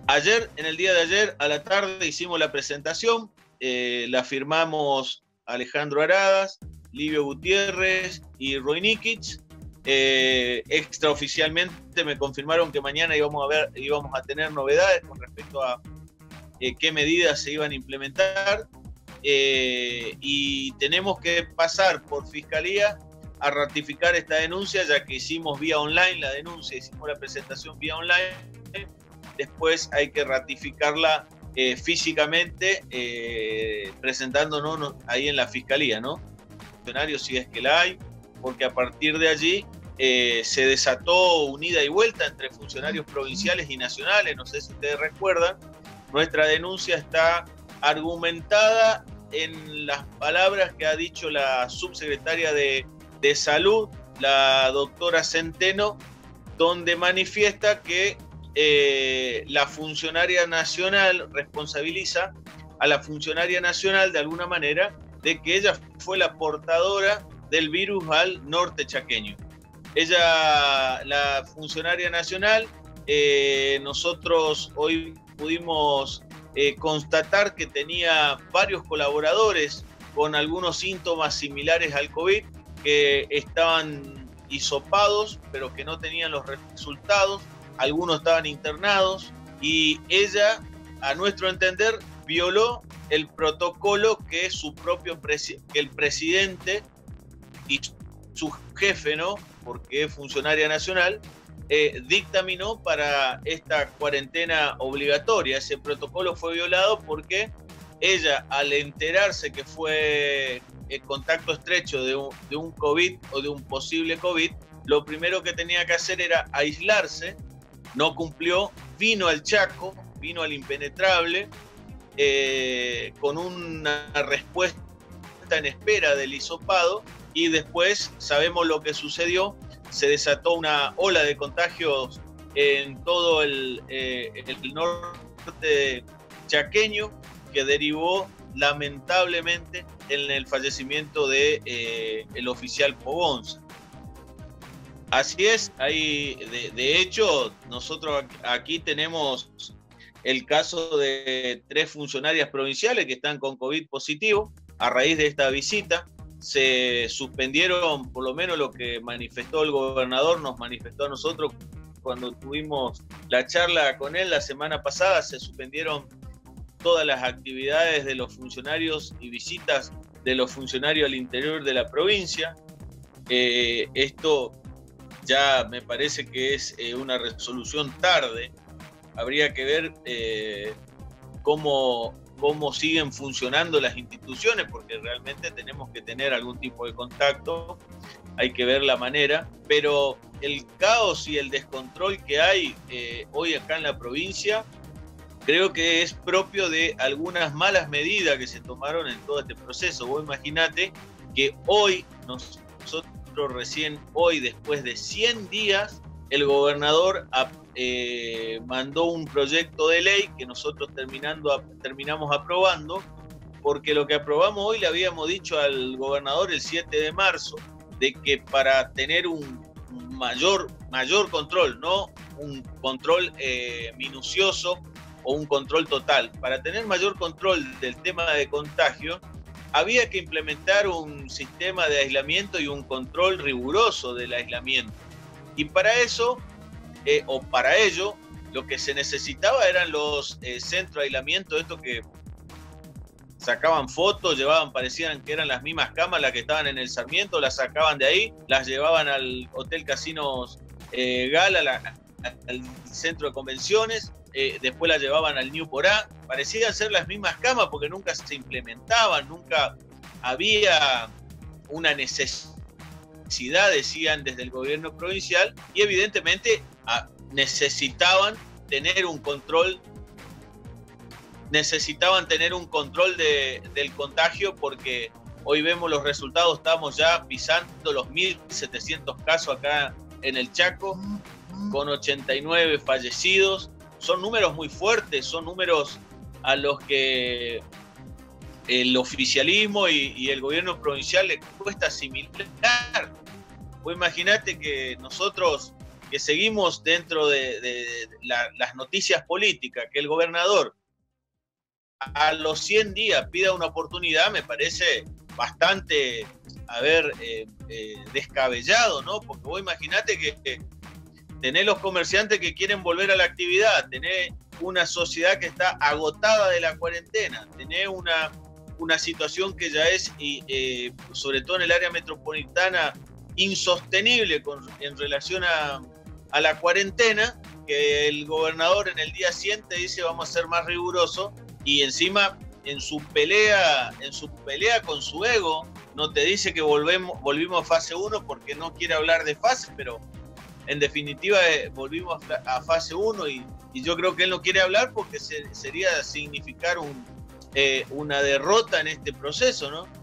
Ayer, en el día de ayer, a la tarde, hicimos la presentación, la firmamos Alejandro Aradas, Livio Gutiérrez y Roy Nikic. Extraoficialmente me confirmaron que mañana íbamos a tener novedades con respecto a qué medidas se iban a implementar, y tenemos que pasar por Fiscalía a ratificar esta denuncia, ya que hicimos vía online la denuncia, hicimos la presentación vía online. Después hay que ratificarla físicamente, presentándonos ahí en la Fiscalía, ¿no? Funcionarios, si es que la hay, porque a partir de allí se desató un ida y vuelta entre funcionarios provinciales y nacionales. No sé si ustedes recuerdan, nuestra denuncia está argumentada en las palabras que ha dicho la subsecretaria de Salud, la doctora Centeno, donde manifiesta que la funcionaria nacional responsabiliza a la funcionaria nacional de alguna manera de que ella fue la portadora del virus al norte chaqueño. Ella, la funcionaria nacional, nosotros hoy pudimos constatar que tenía varios colaboradores con algunos síntomas similares al COVID, que estaban hisopados, pero que no tenían los resultados. Algunos estaban internados y ella, a nuestro entender, violó el protocolo que que el presidente y su jefe, ¿no? Porque es funcionaria nacional, dictaminó para esta cuarentena obligatoria. Ese protocolo fue violado porque ella, al enterarse que fue el contacto estrecho de un COVID o de un posible COVID, lo primero que tenía que hacer era aislarse. No cumplió, vino al Chaco, vino al Impenetrable, con una respuesta en espera del hisopado, y después sabemos lo que sucedió. Se desató una ola de contagios en todo el norte chaqueño, que derivó lamentablemente en el fallecimiento de el oficial Pogonza. Así es, de hecho, nosotros aquí tenemos el caso de 3 funcionarias provinciales que están con COVID positivo. A raíz de esta visita se suspendieron, por lo menos lo que manifestó el gobernador, nos manifestó a nosotros cuando tuvimos la charla con él la semana pasada. Se suspendieron todas las actividades de los funcionarios y visitas de los funcionarios al interior de la provincia. Esto ya me parece que es una resolución tarde. Habría que ver cómo siguen funcionando las instituciones, porque realmente tenemos que tener algún tipo de contacto, hay que ver la manera, pero el caos y el descontrol que hay hoy acá en la provincia, creo que es propio de algunas malas medidas que se tomaron en todo este proceso. Vos imaginate que hoy, nosotros recién hoy, después de 100 días, el gobernador mandó un proyecto de ley que nosotros terminamos aprobando, porque lo que aprobamos hoy le habíamos dicho al gobernador el 7 de marzo, de que para tener un mayor control, no un control minucioso o un control total, para tener mayor control del tema de contagio, había que implementar un sistema de aislamiento y un control riguroso del aislamiento. Y para eso, o para ello, lo que se necesitaba eran los centros de aislamiento, estos que sacaban fotos, parecían que eran las mismas camas las que estaban en el Sarmiento, las sacaban de ahí, las llevaban al Hotel Casinos Gala, al centro de convenciones, después las llevaban al New Porá. Parecían ser las mismas camas porque nunca se implementaban, nunca había una necesidad, decían desde el gobierno provincial, y evidentemente necesitaban tener un control del contagio, porque hoy vemos los resultados, estamos ya pisando los 1.700 casos acá en el Chaco, con 89 fallecidos. Son números muy fuertes, son números a los que el oficialismo y el gobierno provincial le cuesta asimilar. Pues imagínate que nosotros que seguimos dentro de las noticias políticas, que el gobernador a los 100 días pida una oportunidad, me parece bastante, descabellado, ¿no? Porque vos imaginate que tenés los comerciantes que quieren volver a la actividad, tenés una sociedad que está agotada de la cuarentena, tenés una situación que ya es, sobre todo en el área metropolitana, insostenible en relación a la cuarentena, que el gobernador en el día 100 te dice vamos a ser más rigurosos, y encima en su pelea con su ego no te dice que volvimos a fase 1 porque no quiere hablar de fase, pero en definitiva volvimos a fase 1 y yo creo que él no quiere hablar porque sería significar una derrota en este proceso, ¿no?